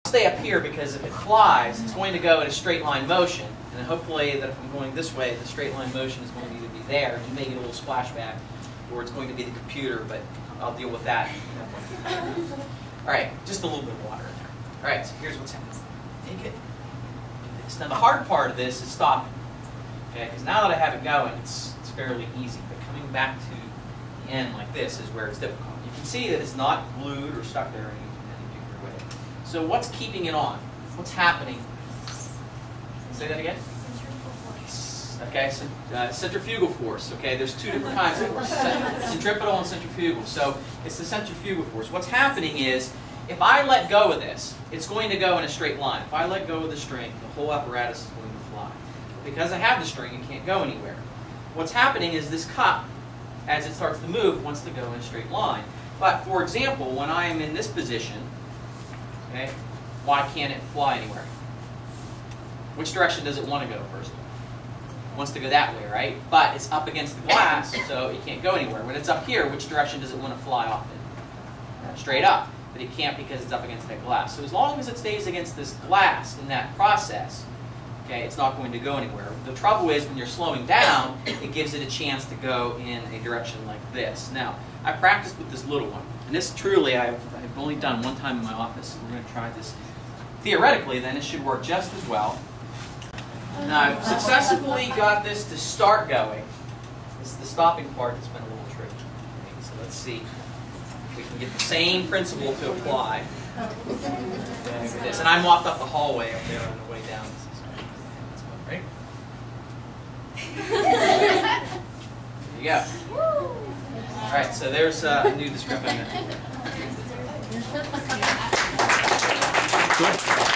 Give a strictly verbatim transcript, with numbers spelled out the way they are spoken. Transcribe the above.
stay up here because if it flies, it's going to go in a straight line motion. And hopefully that if I'm going this way, the straight line motion is going to either be there, you may get a little splashback, or it's going to be the computer, but I'll deal with that. All right, just a little bit of water in there. All right, so here's what's happening. Take it. Now the hard part of this is stopping. Okay, because now that I have it going, it's, it's fairly easy. But coming back to the end like this is where it's difficult. You can see that it's not glued or stuck there in any particular way. So what's keeping it on? What's happening? Say that again? Okay, so uh, centrifugal force. Okay, there's two different kinds of force, centripetal and centrifugal. So it's the centrifugal force. What's happening is, if I let go of this, it's going to go in a straight line. If I let go of the string, the whole apparatus is going to fly. Because I have the string, it can't go anywhere. What's happening is this cup, as it starts to move, wants to go in a straight line. But for example, when I am in this position, okay, why can't it fly anywhere? Which direction does it want to go first? It wants to go that way, right? But it's up against the glass, so it can't go anywhere. When it's up here, which direction does it want to fly off in? Straight up. But it can't because it's up against that glass. So as long as it stays against this glass in that process, okay, it's not going to go anywhere. The trouble is when you're slowing down, it gives it a chance to go in a direction like this. Now, I practiced with this little one. And this truly, I've, I've only done one time in my office. So we're going to try this. Theoretically, then, it should work just as well. Now, I've successfully got this to start going. It's the stopping part that's been a little tricky. Okay, so let's see if we can get the same principle to apply. Okay, for this. And I walked up the hallway up there on the way down. Right? There you go. All right, so there's uh, a new description. Good.